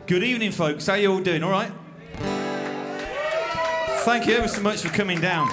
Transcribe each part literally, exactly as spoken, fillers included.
Good evening, folks. How you all doing? All right? Thank you ever so much for coming down.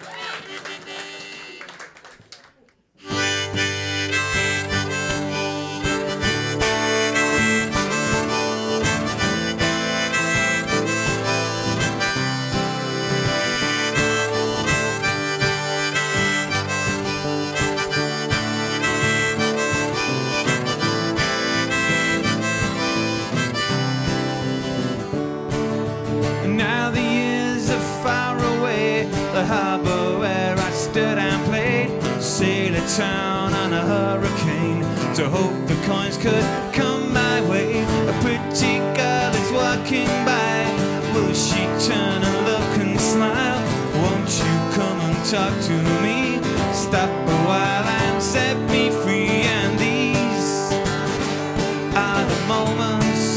Now the years are far away, the harbour where I stood and played, sail a town on a hurricane, to hope the coins could come my way. A pretty girl is walking by, will she turn and look and smile? Won't you come and talk to me, stop a while and set me free? And these are the moments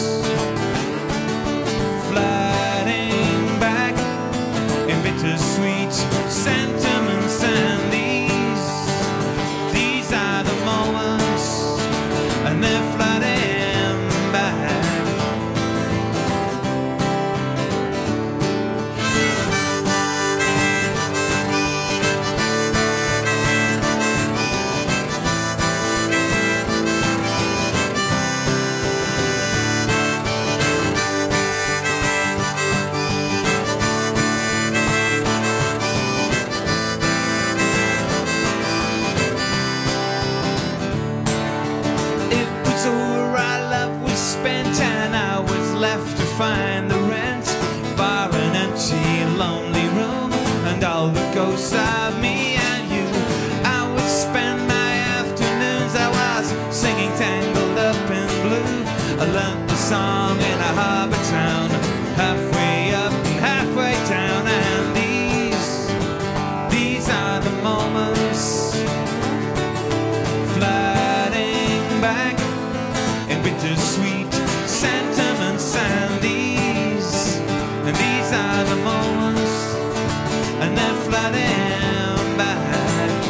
bittersweet sentiments, and these, these are the moments, and they're flooding back. Left to find the rent, bar an empty, lonely room, and all the ghosts of me and you. I would spend my afternoons, I was singing Tangled Up in Blue. I learned the song in a harbour town, halfway up and halfway down. And these, these are the moments flooding back in bittersweet sentiments, and these, and these are the moments, and they're flooding back.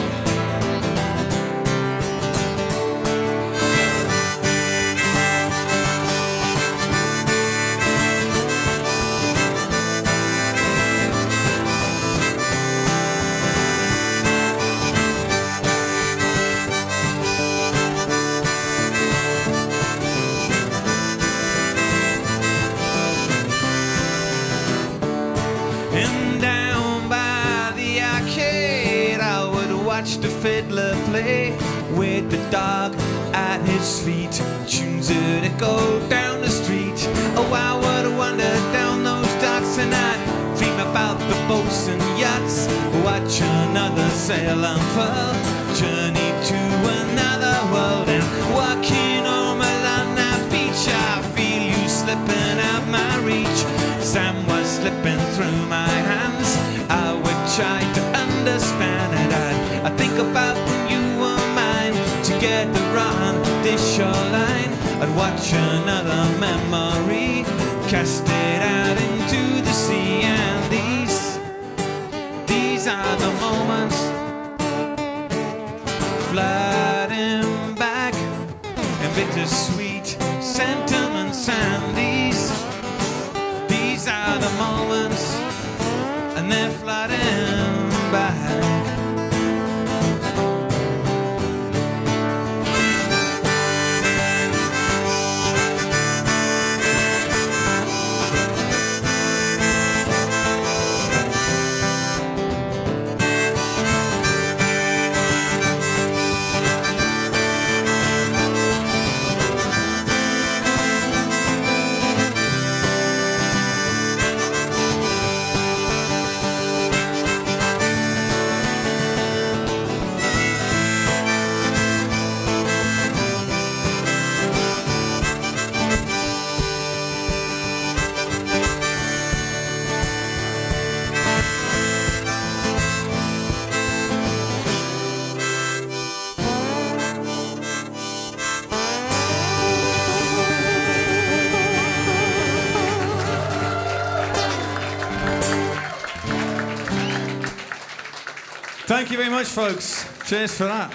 And down by the arcade I would watch the fiddler play, with the dog at his feet, tunes that echo down the street. Oh, I would wander down those docks and I'd dream about the boats and yachts, watch another sail unfurl, journey to another world. And walking home along that beach, I feel you slipping out my reach. Sam was slipping through my hands, I would try to understand it. I'd, I'd think about when you were mine, together on this shoreline. I'd watch another memory, cast it out into the sea. And these, these are the moments flooding back in bittersweet sentiments. And these, these are the moments, and they're flooding back. Thank you very much, folks. Cheers for that.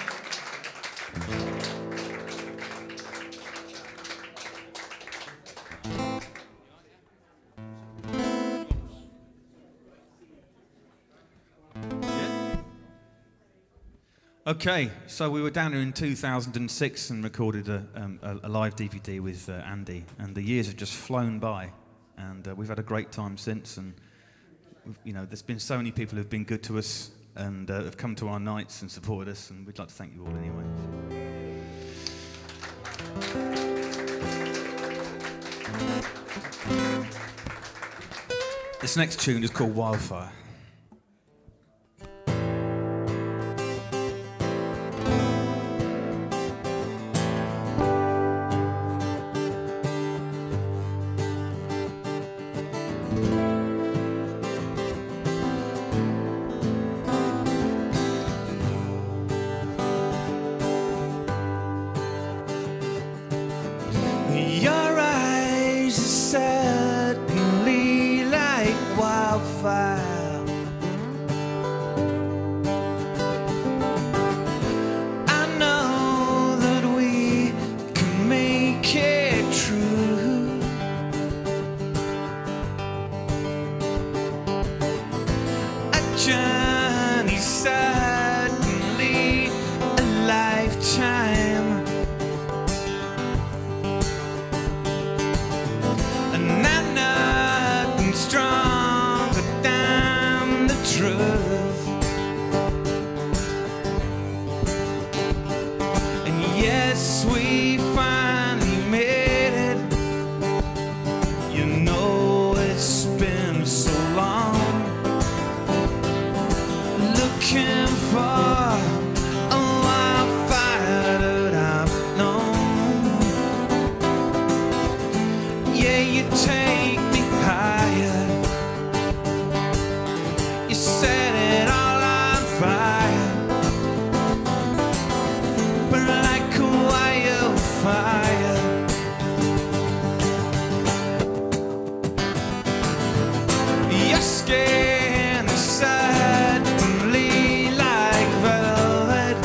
Okay, so we were down here in two thousand six and recorded a, um, a, a live D V D with uh, Andy, and the years have just flown by, and uh, we've had a great time since, and we've, you know, there's been so many people who've been good to us and uh, have come to our nights and supported us, and we'd like to thank you all anyway. This next tune is called Wildfire. Your eyes are certainly like wildfire. I know that we can make it true. A journey, certainly a lifetime. And I'm nothing stronger than the truth. And yes, we finally made it. You know it's been so long, looking for a wildfire that I've known. Yeah, you take me higher. You set it all on fire, but like a wildfire. Your skin is certainly like velvet.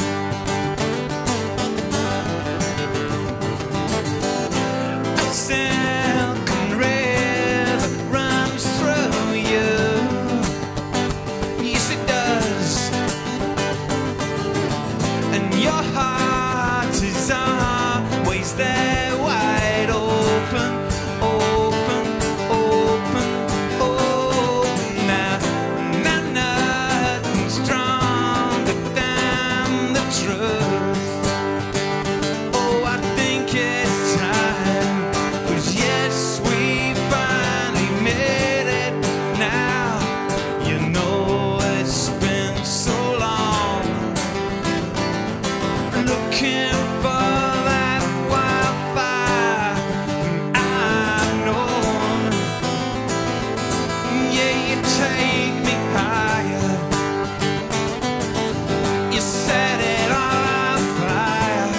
A silken river runs through you. Yes, it does. And your heart is always there, wide open, open, open, open. Now, now nothing stronger than the truth. Oh, I think it's time, 'cause yes, we finally made it now. You know it's been so long, looking for that wildfire I've known. Yeah, you take me higher. You set it all on fire,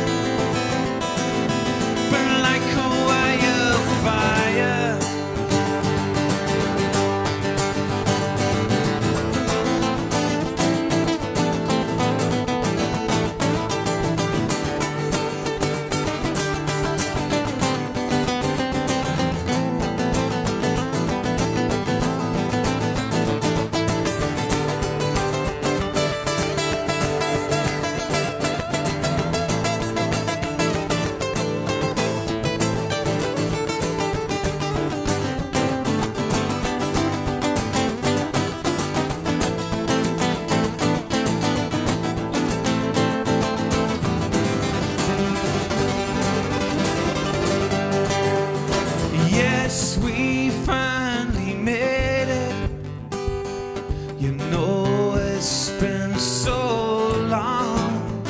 burn like a wildfire. Yes, we finally made it. You know it's been so long,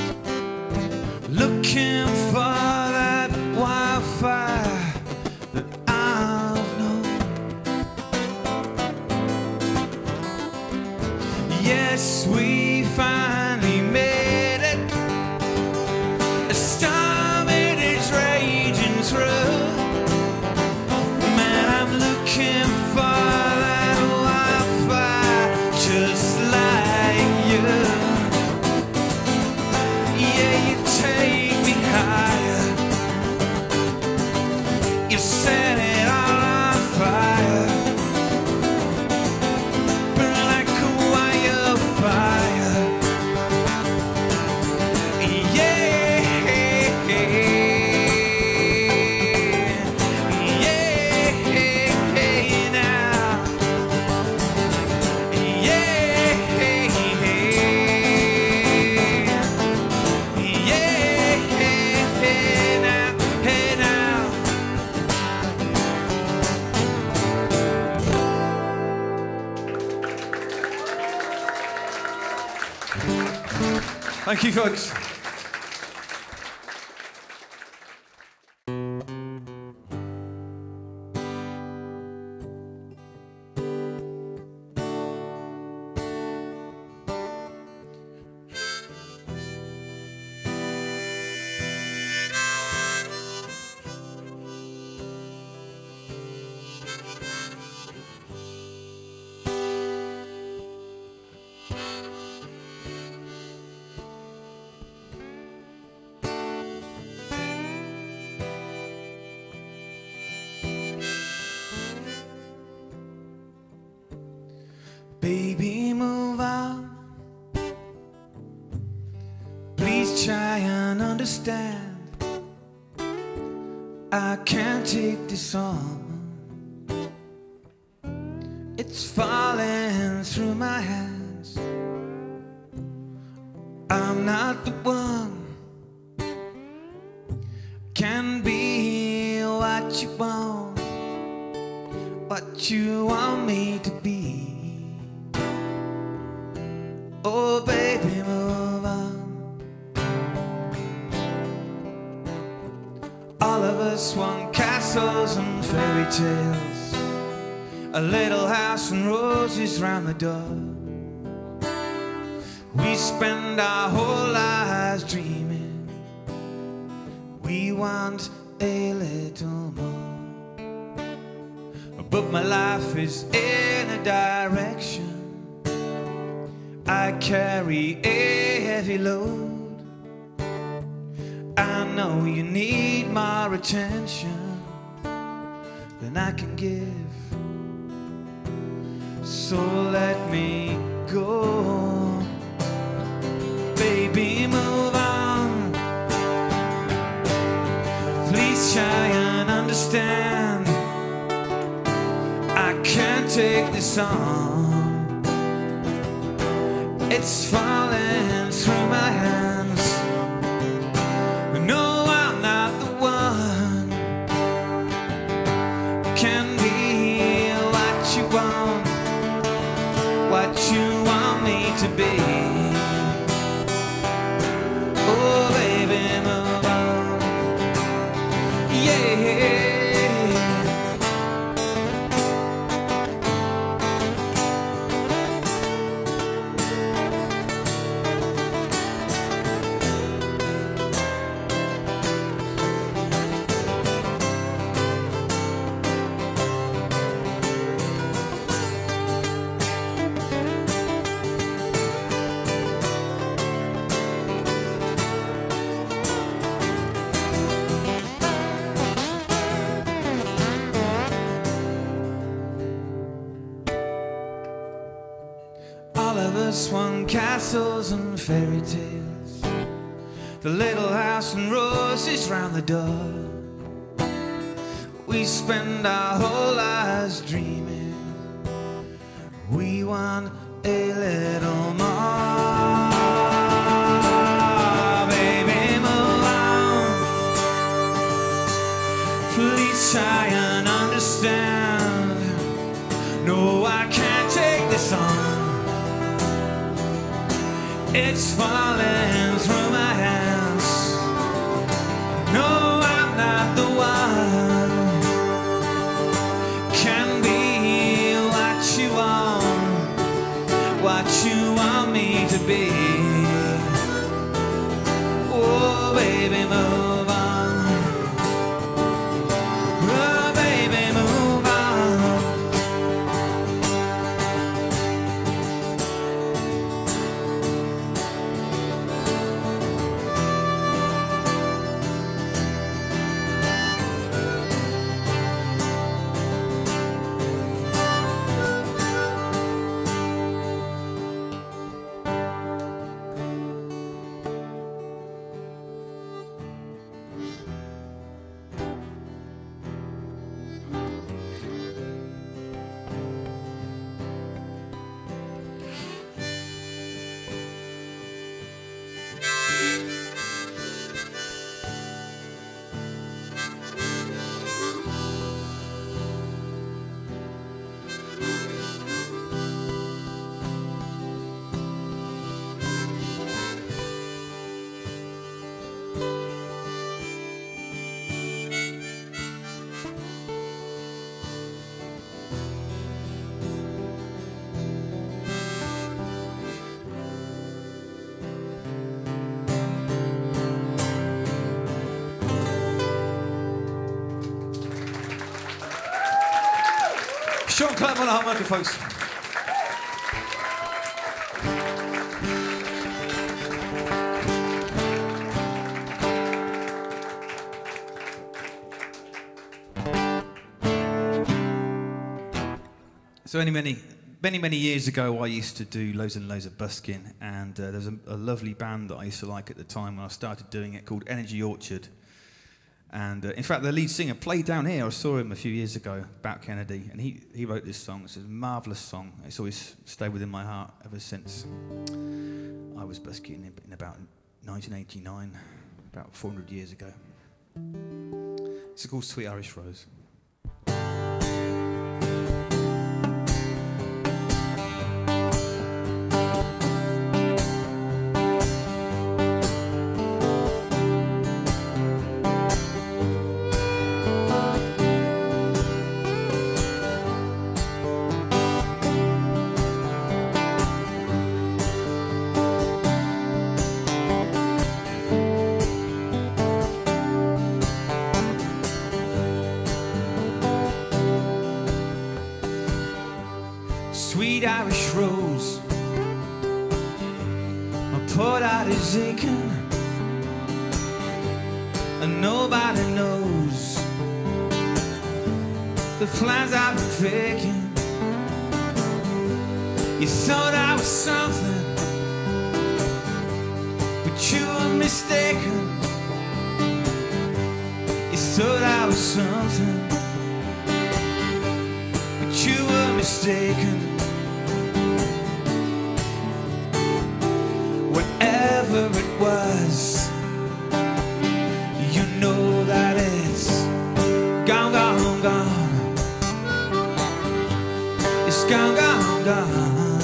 looking for that wildfire that I've known. Yes, we finally made it. A storm, it is raging through. Man, I'm looking for that wildfire just like you. Yeah, you take me higher. You set it all on fire, burn like a wildfire. Thank you, folks. Baby, move on. Please try and understand. I can't take this on. It's falling through my hands. I'm not the one. Can be what you want, what you want me to be. Oh, baby, move on. All of us want castles and fairy tales, a little house and roses round the door. We spend our whole lives dreaming. We want a little more, but my life is in a direction. I carry a heavy load. I know you need more attention than I can give, so let me go. Baby, move on. Please try and understand. I can't take this on. It's falling through my hands. No, I'm not the one. Can be what you want, what you want me to be. Oh, baby, move on. Yeah. One castles and fairy tales, the little house and roses round the door. We spend our whole lives dreaming. We want a little more. Baby, move on. Please try and understand. No, I can't take this on. It's falling through my hands. No, I'm not the one. Can be what you want, what you want me to be. Oh, baby, move on. Oh, baby, move on. Sean Clutterham on the harmonica, folks. So many, many, many, many years ago, I used to do loads and loads of busking, and uh, there's a, a lovely band that I used to like at the time when I started doing it called Energy Orchard. And uh, in fact, the lead singer played down here. I saw him a few years ago, Bat Kennedy, and he, he wrote this song. It's a marvellous song. It's always stayed within my heart ever since I was busking in, in about nineteen eighty-nine, about four hundred years ago. It's called Sweet Irish Rose. Sweet Irish rose, my poor heart is aching, and nobody knows the plans I've been faking. You thought I was something, but you were mistaken. You thought I was something, but you were mistaken. Whatever it was, you know that it's gone, gone, gone. It's gone, gone, gone.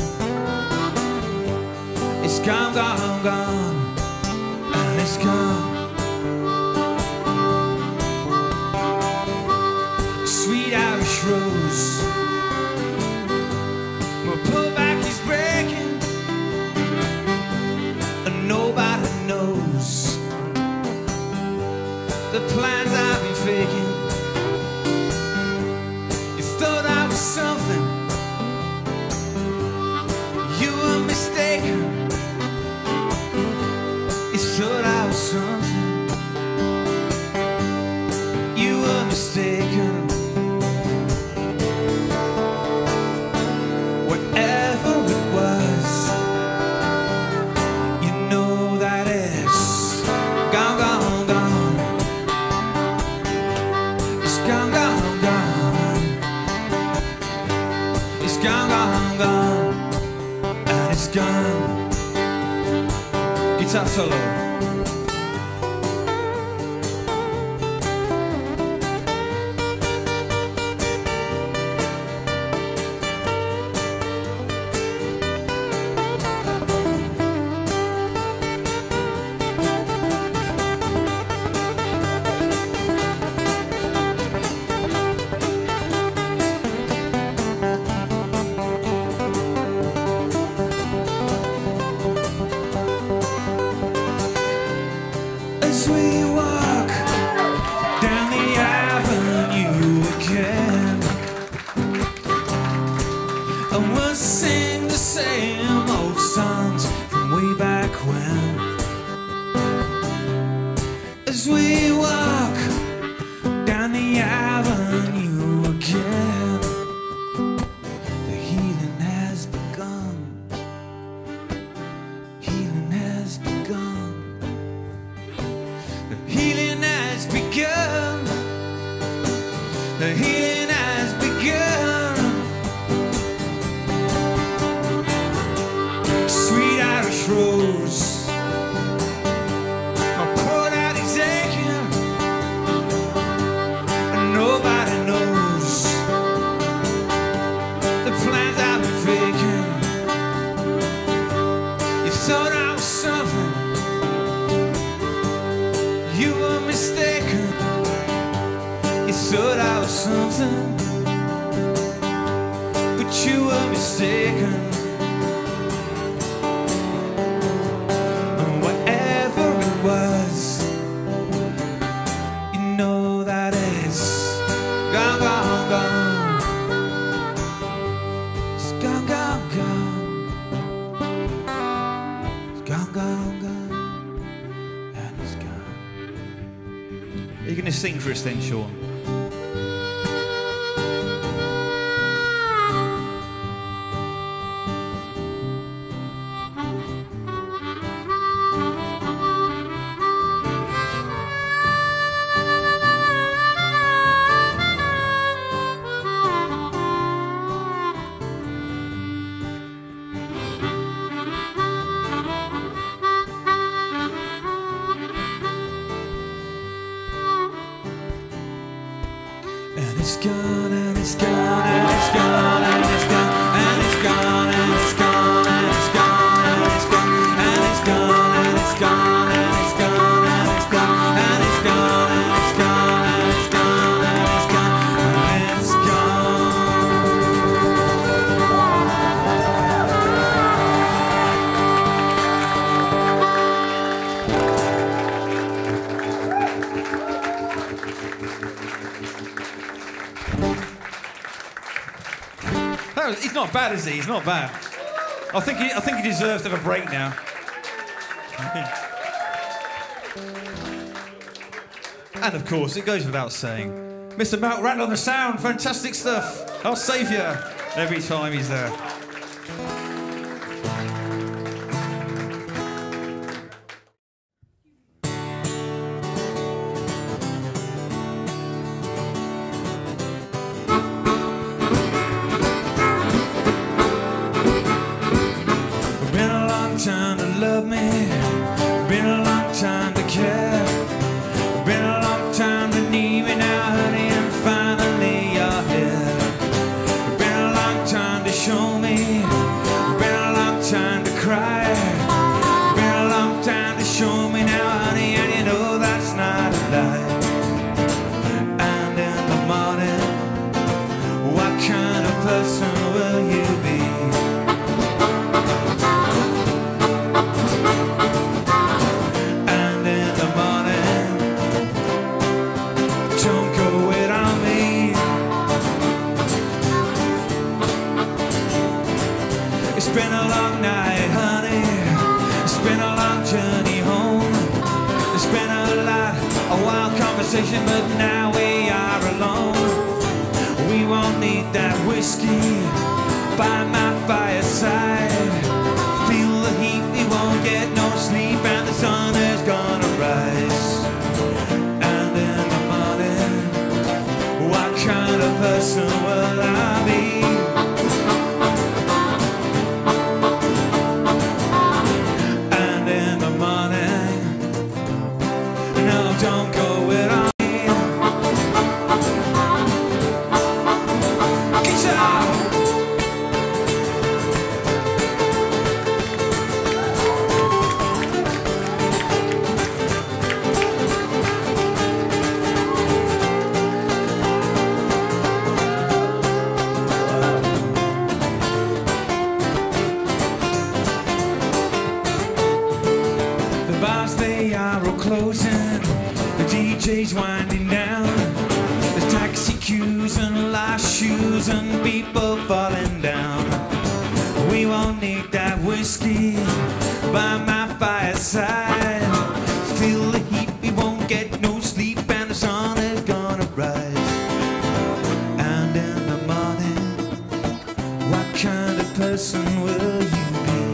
It's gone, gone, gone. And it's gone. Sweet Irish rose, my poor back is breaking. Nobody knows the plans I've been faking. You thought I was something, you were mistaken. You thought I was something, you were mistaken. Whatever it was, gone, gone, gone. It's gone, gone, gone. It's gone, gone, gone. And it's gone. Guitar solo. As we walk down the avenue again, and we'll sing the same old songs from way back when. As we walk down the avenue again, the healing has begun. Healing has begun. The healing has begun. The healing has begun. Sweet Irish rose, my poor daddy's aching, and nobody knows the plans I've been faking. You thought I was something, you were mistaken. You thought I was something, but you were mistaken. And whatever it was, you know that it's gone, gone, gone. just sing for us then, Sean? It's gone and it's gone and it's gone and it's gone and it's gone and it's gone and it's gone and it's gone and it's gone and it's gone and it's gone and it's gone and it's gone and it's gone and it's gone and it's gone and it's He's not bad, is he? He's not bad. I think he, I think he deserves to have a break now. And of course, it goes without saying, Mister Mount Randall on the sound, fantastic stuff. Our saviour every time he's there. time to love me, been a long time to care, been a long time to need me now, honey, and finally you're here. Been a long time to show me, been a long time to cry, been a long time to show me now, honey, and you know that's not a lie. And in the morning, what kind of person will you be? It's been a long night, honey. It's been a long journey home. It's been a lot of wild conversation, but now we are alone. We won't need that whiskey by my fireside. Feel the heat, we won't get no sleep, and the sun is gonna rise. And in the morning, what kind of person will I be? Don't go without me. Guitar! The bars, they are all closing. The D J's winding down. There's taxi queues and lost shoes and people falling down. We won't need that whiskey by my fireside. Feel the heat, we won't get no sleep, and the sun is gonna rise. And in the morning, what kind of person will you be?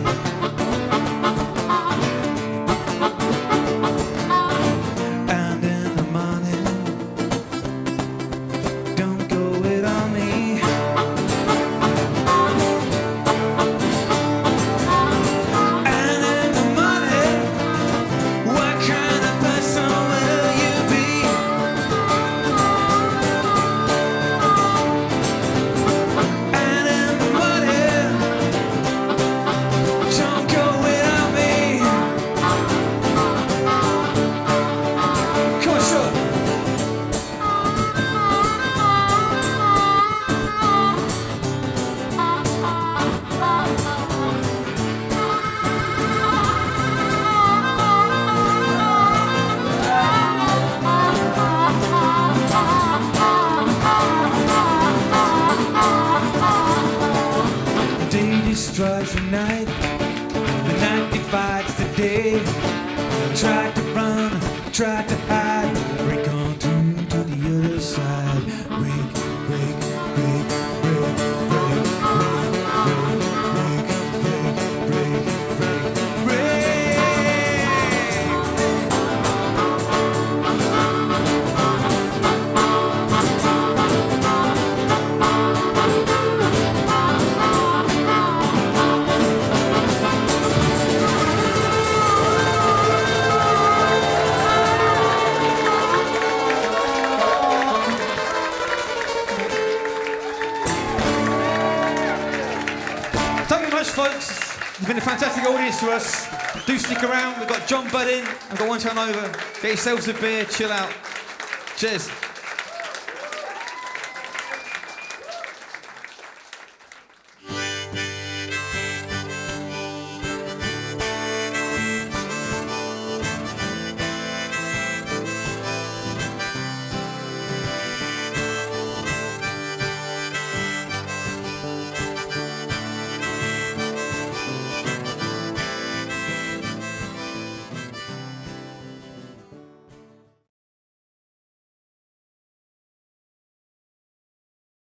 Drives the night, the night divides the day. Tried to run, tried to hide, break on through. folks. You've been a fantastic audience to us. Do stick around. We've got John Budd in. I've got one turn over. Get yourselves a beer. Chill out. Cheers.